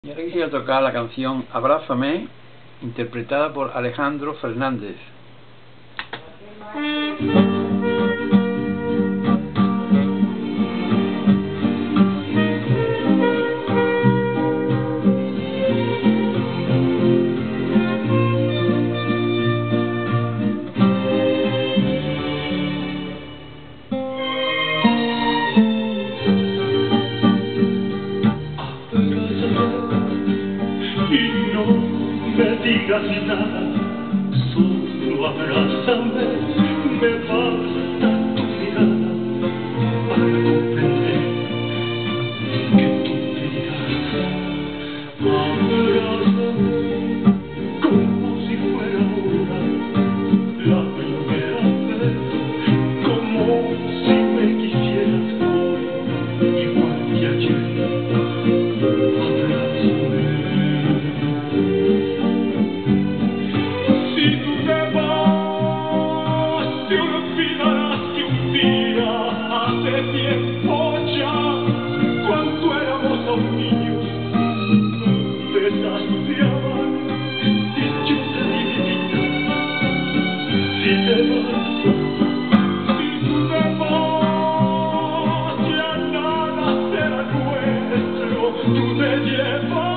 Y ahora quisiera tocar la canción Abrázame, interpretada por Alejandro Fernández. Y no me digas nada, solo abrázame, me basta tu mirada para comprender que tú me dirás. Abrázame como si fuera ahora la primera vez, como si me quisieras hoy igual que ayer. Hace tiempo ya, cuando éramos aún niños, me desafiaban y yo te di mi vida. Si te vas, ya nada será nuestro, tú te llevas.